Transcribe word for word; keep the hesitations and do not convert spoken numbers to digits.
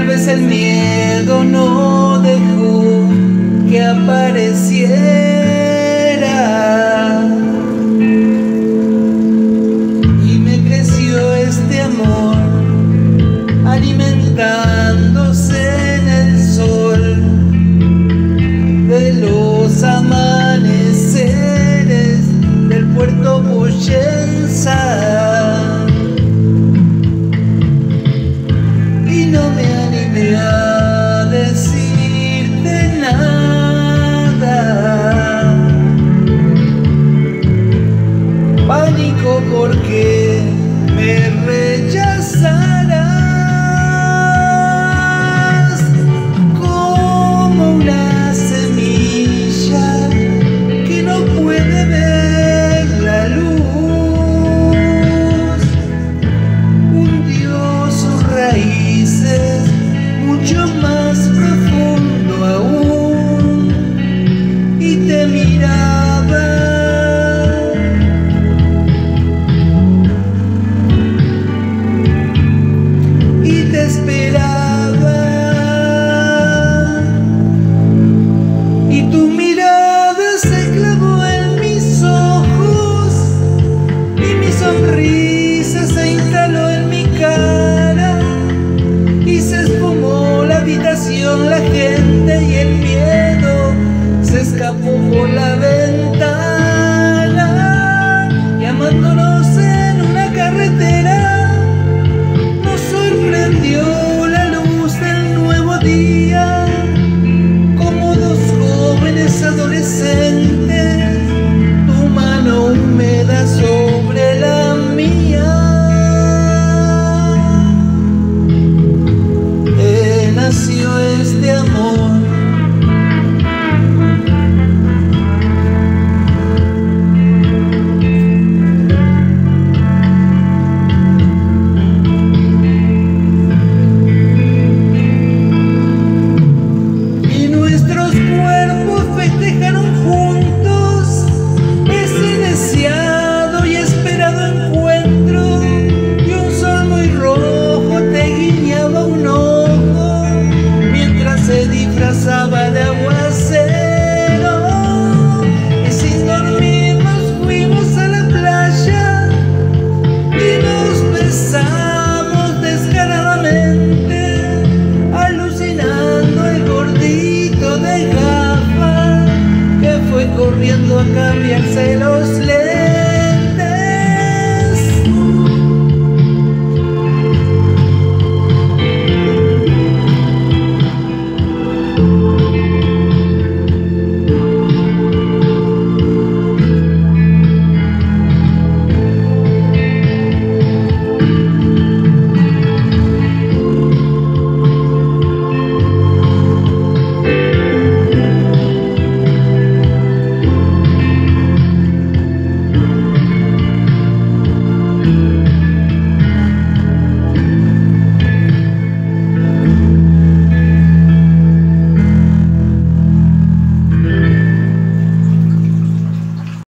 vez el miedo no dejó que apareciera, y me creció este amor alimentándose en el sol de los amaneceres del puerto Poyensa. Y no me animé a decirte nada, pánico porque me rechazarás como una semilla que no puede ver la luz. Hundió sus raíces mucho más profundo aún y te miraba y te esperaba, y tu mirada se clavó en mis ojos y mi sonrisa se instaló en mi cara y se esfumó la habitación, la gente y el miedo se escapó por la ventana, llamándonos en una carretera. Nos sorprendió la luz del nuevo día, como dos jóvenes adolescentes, tu mano húmeda sobre la mía. Eh, nació este amor. Se disfrazaba de aguacero y sin dormir nos fuimos a la playa y nos besamos descaradamente, alucinando el gordito de gafas que fue corriendo a cambiarse los lentes.